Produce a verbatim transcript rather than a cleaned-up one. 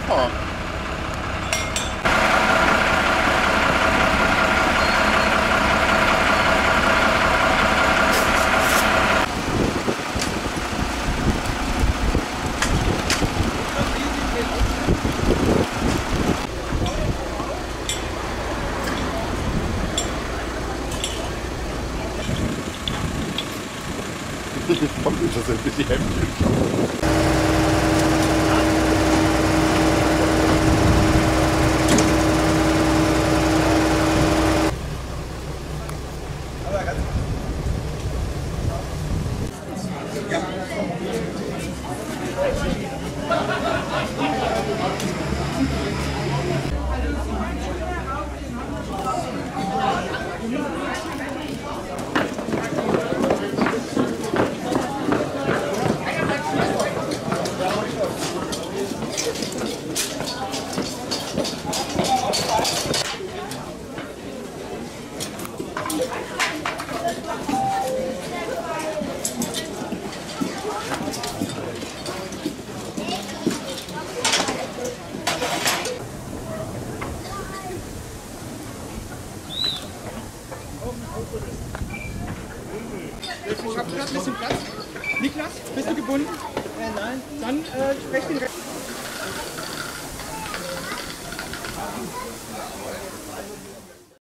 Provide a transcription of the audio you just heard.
Oh. Ich freue mich, dass er ein bisschen Hemdchen schaut. Ich habe gerade ein bisschen Platz. Niklas, bist du gebunden? Äh, nein. Dann äh, sprech den Rest.